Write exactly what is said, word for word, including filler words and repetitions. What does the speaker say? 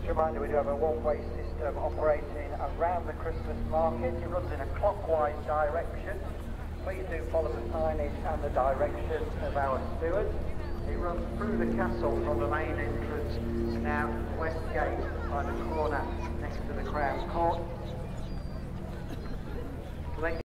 a reminder, we do have a one-way system operating around the Christmas market. It runs in a clockwise direction. Please do follow the signage and the directions of our stewards. It runs through the castle from the main entrance now to the west gate by the corner next to the Crown Court.